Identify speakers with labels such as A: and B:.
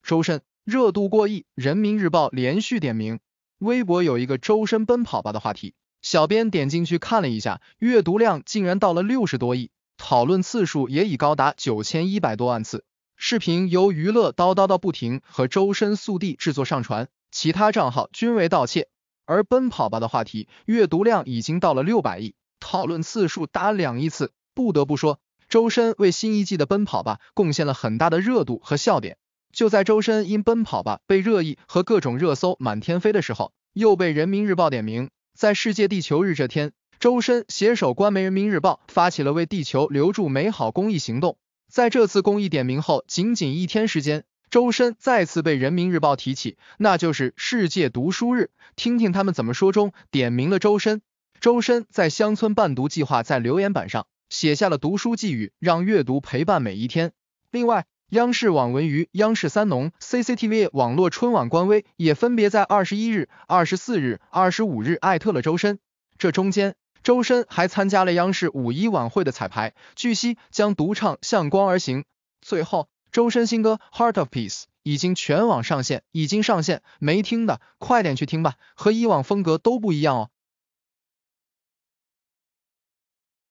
A: 周深热度过亿，人民日报连续点名。微博有一个周深奔跑吧的话题，小编点进去看了一下，阅读量竟然到了60多亿，讨论次数也已高达9100多万次。视频由娱乐叨叨到不停和周深速递制作上传，其他账号均为盗窃。而奔跑吧的话题阅读量已经到了600亿，讨论次数达2亿次。不得不说，周深为新一季的奔跑吧贡献了很大的热度和笑点。就在周深因奔跑吧被热议和各种热搜满天飞的时候，又被人民日报点名。在世界地球日这天，周深携手官媒人民日报发起了为地球留住美好公益行动。在这次公益点名后，仅仅1天时间，周深再次被人民日报提起，那就是世界读书日。听听他们怎么说中点名了周深。周深在乡村伴读计划在留言板上写下了读书寄语，让阅读陪伴每一天。另外，央视网文娱、央视三农、CCTV 网络春晚官微也分别在21日、24日、25日艾特了周深。这中间，周深还参加了央视5·1晚会的彩排，据悉将独唱《向光而行》。最后，周深新歌《Heart of Peace》已经全网上线，没听的快点去听吧，和以往风格都不一样哦。